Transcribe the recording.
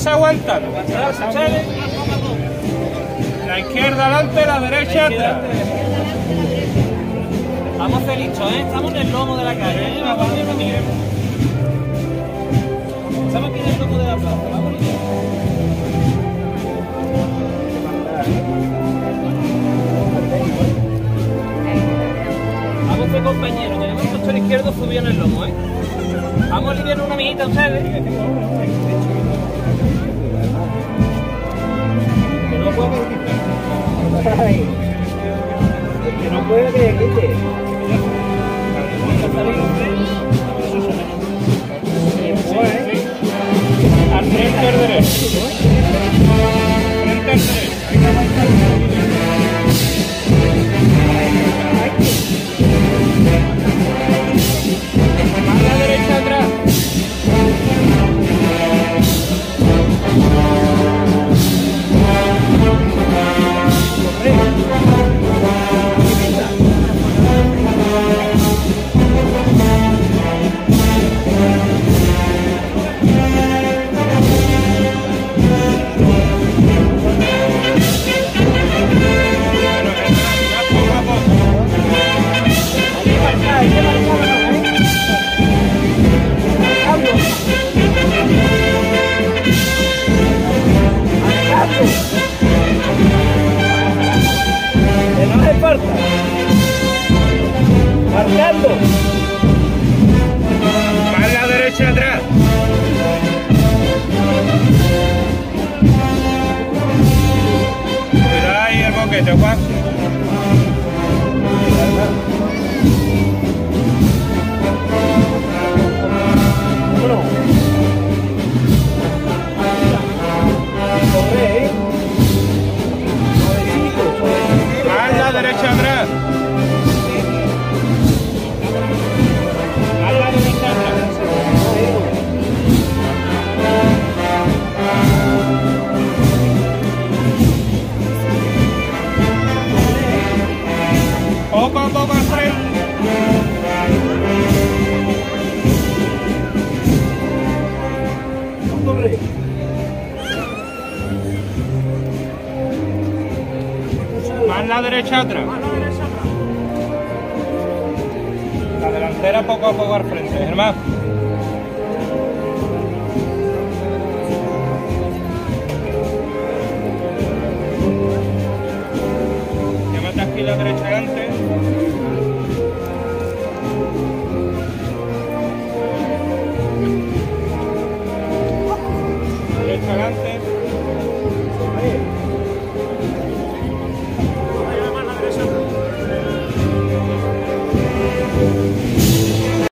vas aguantando. La izquierda adelante, la derecha atrás. Vamos a ser listos, ¿eh? Estamos en el lomo de la calle, ¿eh? Vamos Estamos aquí en el lomo de la plaza, vamos. Vamos de compañeros, tenemos el costero izquierdo subido en el lomo, ¿eh? Vamos a aliviar una amiguita, ustedes. Que no puedo que no puede que quite. Al frente al derecho. Frente al derecho. Más la derecha atrás. Que no hace falta. Marcando. Más la derecha atrás. Cuidado ahí el boquete, Juan. Más la derecha atrás. Más la derecha atrás. Poco a poco al frente. Más la derecha atrás. La delantera poco a poco al frente, hermano. Llévate aquí la derecha adelante. Derecha adelante.